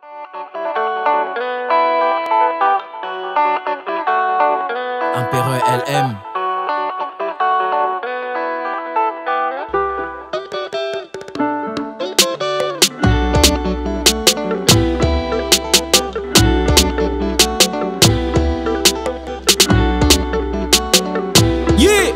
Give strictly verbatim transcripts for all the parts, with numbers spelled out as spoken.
Empereur L M. Yeah.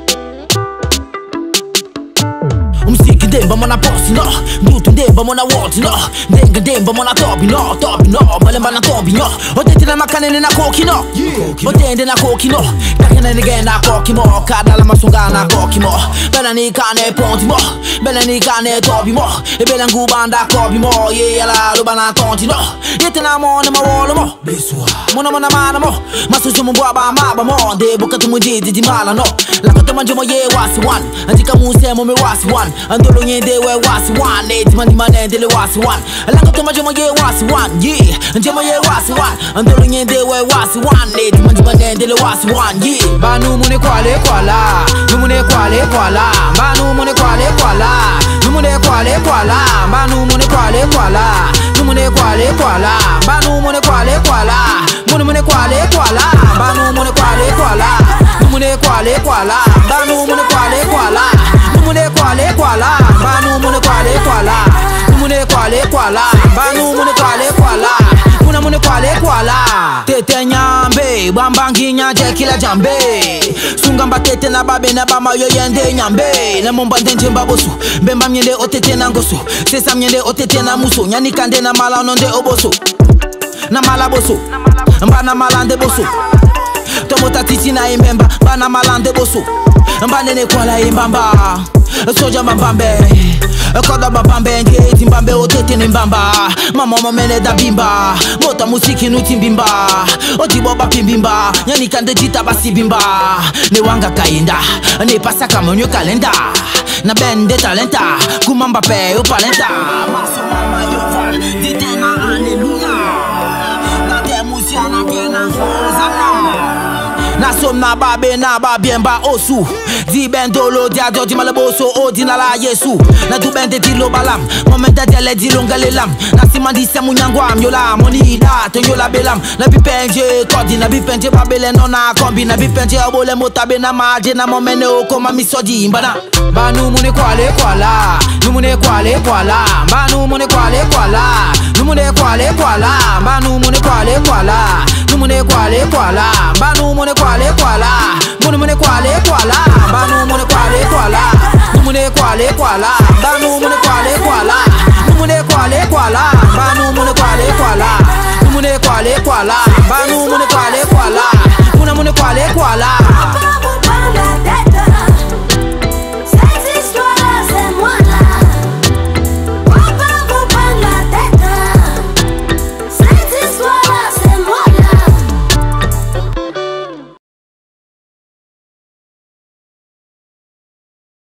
Umsiki demba mona posi no, Dutu demba mona woti no, Denga demba mona tobi no, tobi no, Malemba na tobi no, Otete na makanene na koki no, Otende na koki no, Kakene nige na koki mo, Kadala masunga na koki mo, Bela ni kane ponti mo, Bela ni kane tobi mo, Ebela ngubanda kobi mo, Ye yala luba na tonti no, Yete na mo ne ma wolo mo, Mona mona mana mo, Masusu mbwa ba maba mo, De bukatu mujidi di mala no, Lakote manjumo ye wasi one, Antika muse mo me wasi one, Andolo nyende we wasi one, Eti mani manendele wasi one, Lakote manjumo ye wasi one, Yeah, Njemo ye wasi one, Andolo nyende we wasi one, Eti mani manendele wasi one, Yeah. Banu mune kwale kwala, Numune kwale kwala, Banu mune kwale kwala, Numune kwale kwala, Banu mune kwale kwala, Numune kwale kwala, Banu mune kwale kwala, Mune mune kwale kwala, Banu mune kwale kwala, Numune kwale kwala, Banu mune kwale kwala, Numune kwale kwala, Banu mune kwale kwala, Numune kwale kwala, Banu mune kwale kwala, Muna mune kwale kwala. Tete nyambe, bambangi nyanje kila jambe, Sungamba tete na babe na bama yo yende nyambe, Na momba ndenje mbabosu, Bemba mnyende otete na ngosu, Sesa mnyende otete na muso, Nyani kande na mala ononde oboso, Na mala boso, Mba na malande boso, Tomota titi na imemba, Mba na malande boso, Mba nene kwala imbamba, Soja mbambe, Koda mbambe ngeti mbambe otete ni mbamba, Mama mamene da bimba, Mota musiki nuti mbimba, Oti boba pimbimba, Nyani kande jita basi bimba, Ne wanga kainda, Ne pasa kamonyo kalenda, Na bende talenta, Kumamba pe upalenta, Maso mama yoval, Ditena aleluya, Na temusia na tena fozana, Na som na babe na babien ba osu, Di bendolo dia di malaboso o di na la yesu, Na du bende di lo balam, Momenta dele di longale lam, Na simandi se munyangwam yola moni da ton yola belam, Na bipenje kodi na bipenje babele no na kombi, Na bipenje obole motabe na maje na momene o koma misodi mbana. Banu mune kwale kwala, Numune kwale kwala, Banu mune kwale kwala, Numune kwale kwala, Banu mune kwale kwala, Numune kwale kwala, Banu mune kwale kwala, Mune mune kwale kwala, Banu mune kwale kwala, Numune kwale kwala, Banu mune kwale kwala, Numune kwale kwala, Banu mune kwale kwala, Numune kwale kwala, Banu mune kwale kwala, Mune mune kwale kwala.